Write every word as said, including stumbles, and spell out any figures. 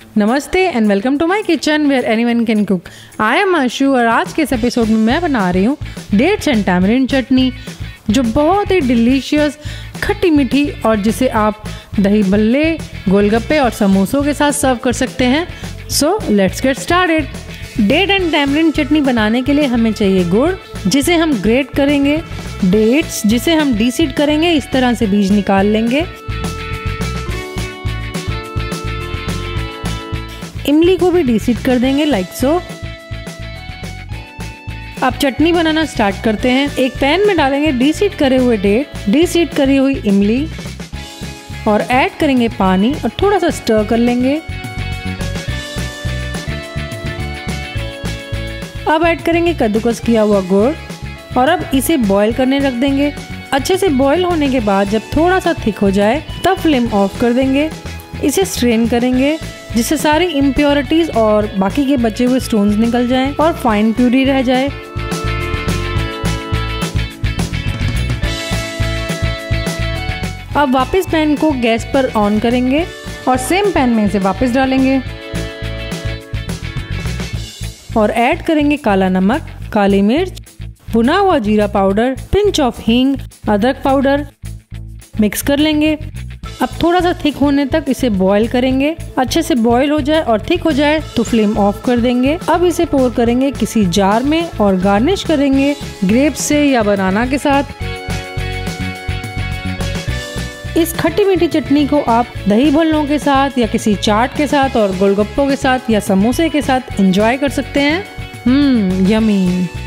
नमस्ते and welcome to my kitchen where anyone can cook. I am Ashu और आज के इस एपिसोड में मैं बना रही हूँ डेट्स एंड टैमरिंड चटनी, जो बहुत ही डिलीशियस, खट्टी मीठी और जिसे आप दही भल्ले, गोलगप्पे और समोसों के साथ सर्व कर सकते हैं। So let's get started. Date and tamarind chutney बनाने के लिए हमें चाहिए गुड़, जिसे हम ग्रेट करेंगे, डेट्स जिसे हम डीसीड करेंगे, इस तरह से बीज निकाल लेंगे, इमली को भी डीसीड कर देंगे लाइक सो। अब चटनी बनाना स्टार्ट करते हैं। एक पैन में डालेंगे डीसीड करे हुए डेट, डीसीड करी हुई इमली और ऐड करेंगे पानी और थोड़ा सा स्टर कर लेंगे। अब ऐड करेंगे कद्दूकस किया हुआ गुड़ और अब इसे बॉईल करने रख देंगे। अच्छे से बॉईल होने के बाद जब थोड़ा सा थिक हो जाए तब फ्लेम ऑफ कर देंगे। इसे स्ट्रेन करेंगे जिससे सारी इम्प्योरिटीज और बाकी के बचे हुए स्टोन्स निकल जाएं और फाइन प्यूरी रह जाए। अब वापस पैन को गैस पर ऑन करेंगे और सेम पैन में इसे वापस डालेंगे और ऐड करेंगे काला नमक, काली मिर्च, भुना हुआ जीरा पाउडर, पिंच ऑफ हींग, अदरक पाउडर। मिक्स कर लेंगे। अब थोड़ा सा थिक होने तक इसे बॉईल करेंगे। अच्छे से बॉईल हो जाए और थिक हो जाए तो फ्लेम ऑफ कर देंगे। अब इसे पोर करेंगे किसी जार में और गार्निश करेंगे ग्रेप्स से या बनाना के साथ। इस खट्टी मीठी चटनी को आप दही भल्लों के साथ या किसी चाट के साथ और गोलगप्पों के साथ या समोसे के साथ एंजॉय कर सकते हैं। Hmm yummy.